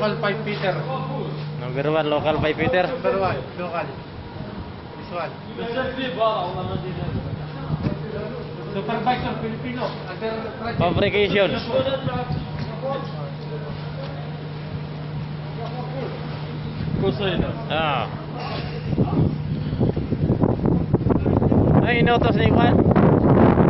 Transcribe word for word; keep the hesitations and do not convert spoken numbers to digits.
local five feeder. Number one, local five feeder. Number one, local. This one. Supervisor, Filipino. Under Fabrication. Ah. Ay, inutos ni Juan.